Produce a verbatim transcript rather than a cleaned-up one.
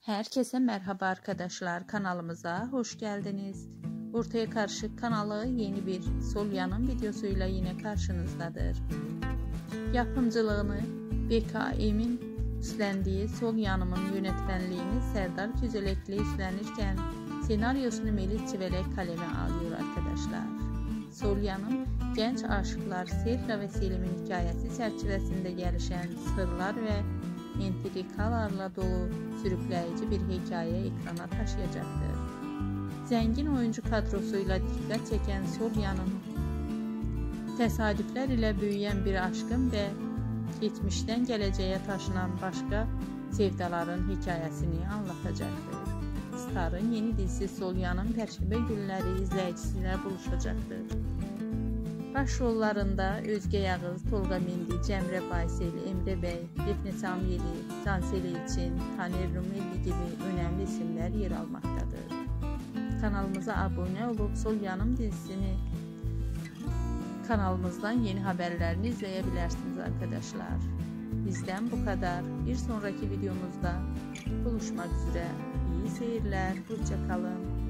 Herkese merhaba arkadaşlar, kanalımıza hoş geldiniz. Ortaya Karışık kanalı yeni bir Sol Yanım videosuyla yine karşınızdadır. Yapımcılığını B K M'in üstlendiği Sol Yanım'ın yönetmenliğini Serdar Güzelekli üstlenirken senaryosunu Melih Çivelek kaleme alıyor arkadaşlar. Sol Yanım, genç aşıklar Serra ve Selim'in hikayesi çerçevesinde gelişen sırlar ve entrikalarla dolu sürükleyici bir hikaye ekrana taşıyacaktır. Zengin oyuncu kadrosuyla dikkat çeken Sol Yanım, tesadüfler ile büyüyen bir aşkın ve geçmişten geleceğe taşınan başka sevdaların hikayesini anlatacaktır. Star'ın yeni dizisi Sol Yanım Perşembe günleri izleyicisiyle buluşacaktır. Başrollarında Özge Yağız, Tolga Mindi, Cemre Baysel, Emre Bey, Defne Samyeli, Cansel İlçin, Taner Rumeli gibi önemli isimler yer almaktadır. Kanalımıza abone olup Sol Yanım dizisini kanalımızdan yeni haberlerini izleyebilirsiniz arkadaşlar. Bizden bu kadar. Bir sonraki videomuzda buluşmak üzere. İyi seyirler. Hoşça kalın.